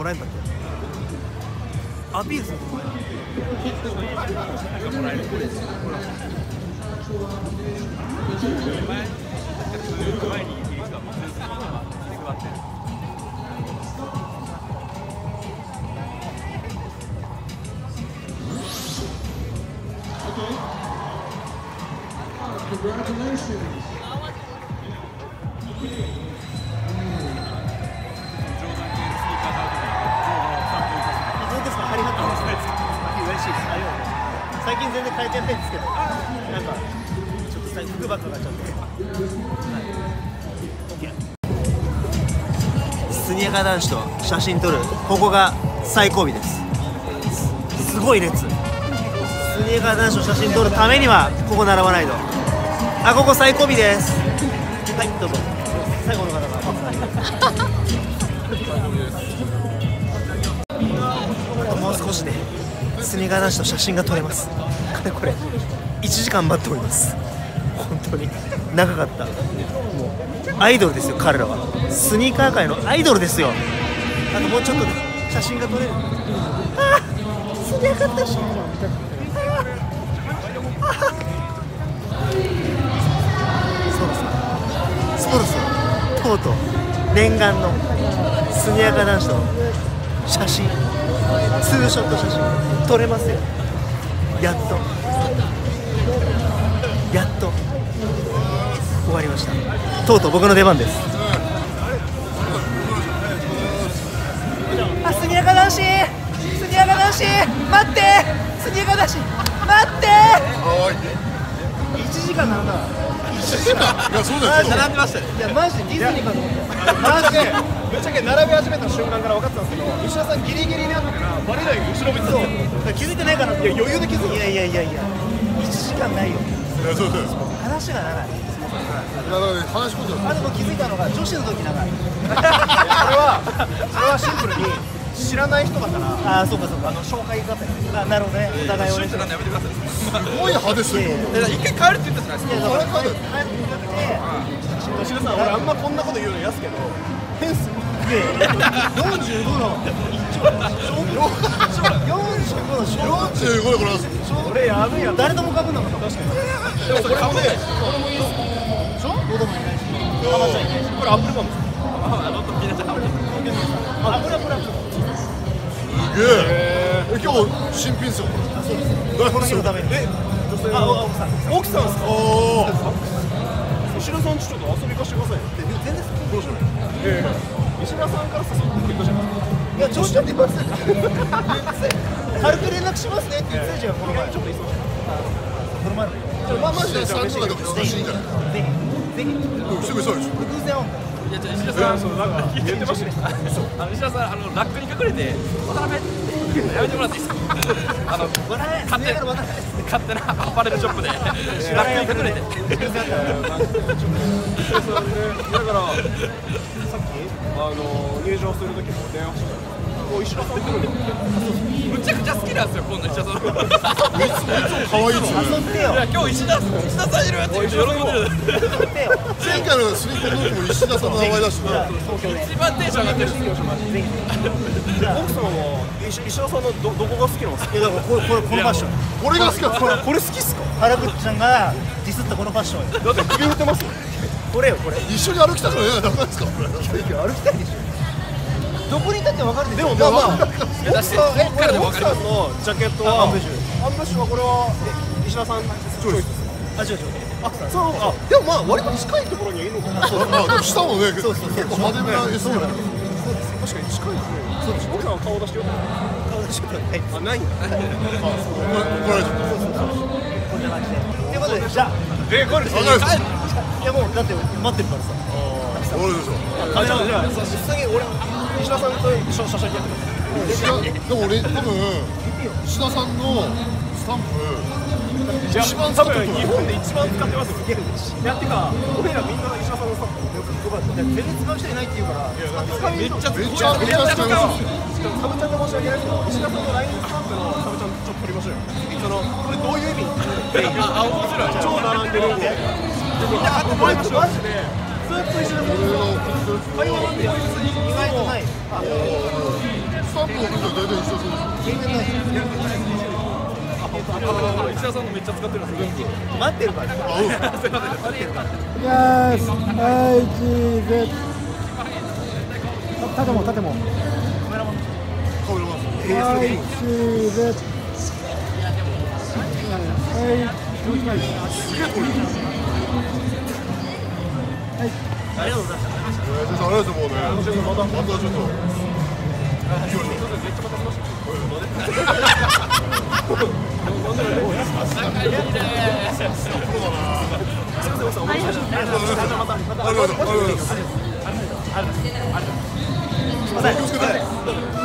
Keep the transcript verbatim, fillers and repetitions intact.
らえんだって。アピールするのお前。最近全然変えてないんですけど、なんかちょっと最近服ばっか買っちゃって、はい、スニーカー男子と写真撮る、ここが最後尾です。 す, すごい列。スニーカー男子と写真撮るためにはここ並ばないと。あ、ここ最後尾です。はい、どうぞ。最後の方がもう少しでスニーカー男子と写真が撮れます。これいちじかん待っております。本当に長かった。もうアイドルですよ、彼らは。スニーカー界のアイドルですよ。あともうちょっとで写真が撮れる。ああ、スニーカー男子。そろそろとうとう念願のスニーカー男子と写真、ツーショット写真撮れますよ。やっとやっと終わりました。とうとう僕の出番です。あ、スニーカー男子、スニーカー男子待って、スニーカー男子待って。いちじかんなんだ。いちじかん。いや、そうだよ。並んでましたね。いや、マジでディズニーかと思った。マジでぶっちゃけ並び始めた瞬間から分かってたんですけど、石田さんギリギリにあったからバレないように後ろ見てたんですよ。気づいてないかなって。いや、余裕で気づいて。いやいやいやいや、いちじかんないよ。いや、そうそうです。話が長い。いや、だから話し込んでる。あ、でも気づいたのが女子の時長い。それはそれはシンプルに知らない人だから。ああ、そうかそうか。あの紹介方。あ、なるほどね。お互いをね。すごい派ですよ。 一回帰るって言ったじゃないですか。いや、だから帰るって言って石田さん、俺あんまこんなこと言うのやすけど変っすよ。よんじゅうごの一丁よんじゅうごのよんじゅうごでこれ俺やべえや。誰ともかぶんなかった。確かに。でもこれもね、これもいいっすよ。でしょ。ロドもいないし、ハマちゃんいないし。これアップルパンです。あ、ロドみんなじゃハマちゃん。あ、これはこれはすげえ。え、今日新品っすよ。 あ、そうです。この日のために。え、あ、奥さん。奥さんですか。おお。石田さんちょっと遊び行かしてくださいよ。全然どうしよう。ええ。石田さんから誘ってくれたじゃないですか。いや、調子乗ってます。軽く連絡しますねって言ってたじゃん。この前ちょっと忙しい。この前。まあマジでさんとかでも忙しいんじゃない。ぜひぜひ。すぐそうです。偶然会うんだ。いや、石田さん、そうなんか言ってましたね。あの石田さん、あのラックに隠れて渡辺ってやめてもらっていいですか。あの勝手な勝手なアパレルショップでラックに隠れて。だからさっきあの入場する時も電話してた。もう石田さん来るんで。むちゃくちゃ好きなんですよ、今度石田さん。いつも可愛いですよ。遊んでよ。いや、今日石田石田さんいるって喜んでる。前回のスリーコードも石田さんの名前だしね。一番テンション上がってる。奥さんは石田さんのどどこが好きなんですか。いや、だからこれこれこのファッション。これが好きなんですか。これ好きっすか。原口ちゃんがディスったこのファッション。だって首振ってますよ。これよこれ。一緒に歩きたくないダメですか。歩きたいでしょ。どこにいたって分かるでしょ。でもまあまあ、奥さんのジャケットはアンブッシュ。アンブッシュはこれは石田さんチョイスですか。あ、違う違う。あ、そう。あ、でもまあ割と近いところにいるのかな。そうそう。でも下もね、結構派手めな エス じゃない。そうです。確かに近いですね。そうです。奥さんは顔出しよう。顔出しようない。あ、ないんだ。あ、そう。怒られちゃった。そうそうそう。こんな感じで。ということで、じゃあ、え、これです。いやもうだって待ってるからさ。俺でしょ。あ、じゃあじゃあ実際に俺石田さんと一緒の写真やってます。でも俺多分石田さんのスタンプ一番多分日本で一番使ってますよ。いやってか俺らみんな石田さんのスタンプよく全然使う人いないって言うから。めっちゃめっちゃめっちゃ使いますよ。サブちゃんで申し訳ないですけど石田さんのラインスタンプのサブちゃんちょっと撮りましょうよ。そのこれどういう意味？あ、面白い。超並んでるんで。みんな買ってもらいましょう。マジで。ずっと一緒に会話なんで意外とない。 スタンプ送ると大体一緒そうです。 石田さんのめっちゃ使ってるんですよ。 待ってるから。 あ、 すいません。待ってるから。 いやーす。はい、チーズ。縦も縦も。 カメラマン。 はい、チーズ。はい、 すげえ撮る。 はい。 ありがとうございました。 先生、ありがとうもうね。またちょっと。行きましょう。 すいません。